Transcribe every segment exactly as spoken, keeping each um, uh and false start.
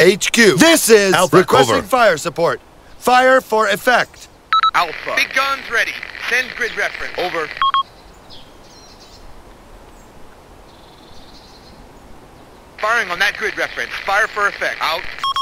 H Q. This is Alpha. requesting Over. fire support. Fire for effect. Alpha. Big guns ready. Send grid reference. Over. Firing on that grid reference. Fire for effect. Out.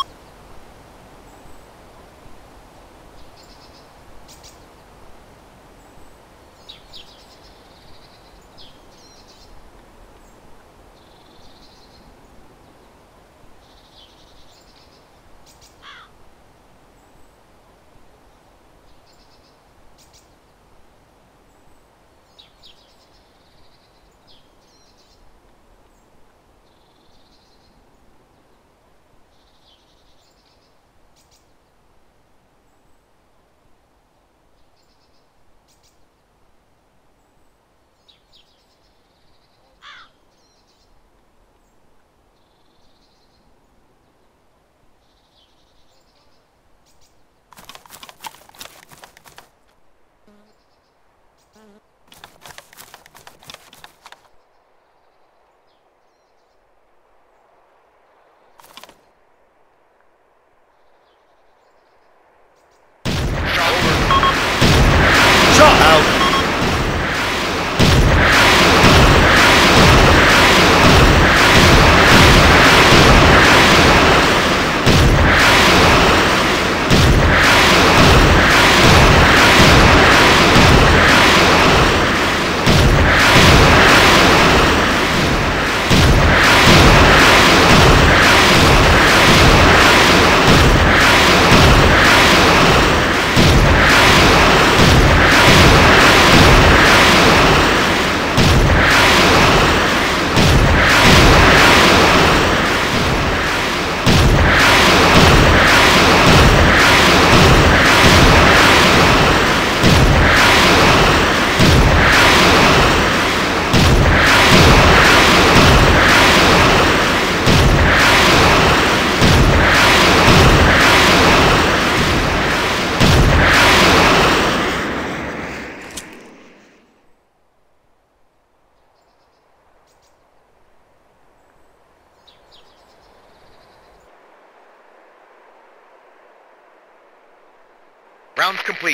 Rounds complete.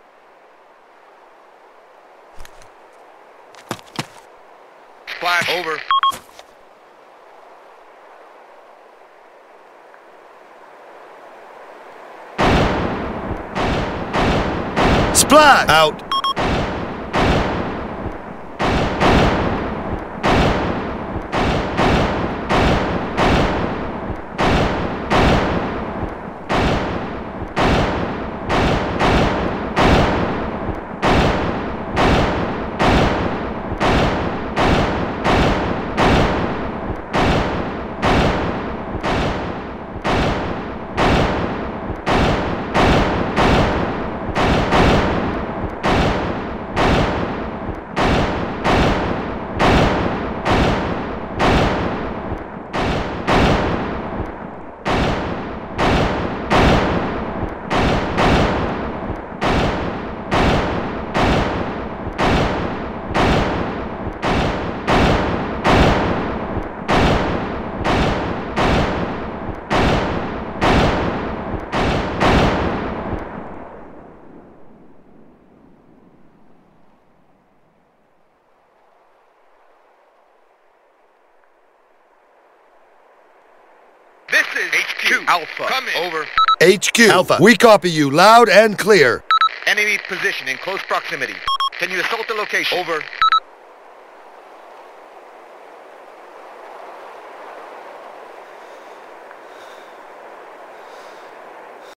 Splash. Over. Splash. Out. This is H Q. Alpha. Come in. Over. H Q. Alpha. We copy you loud and clear. Enemy position in close proximity. Can you assault the location? Over.